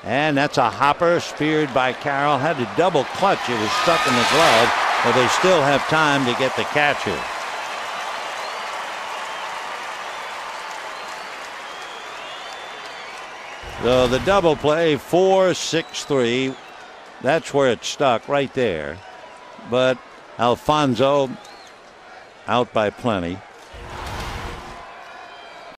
And that's a hopper speared by Carroll. Had to double clutch. It was stuck in the glove, but they still have time to get the catcher. So the double play, 4-6-3. That's where it stuck, right there. But Alfonso out by plenty.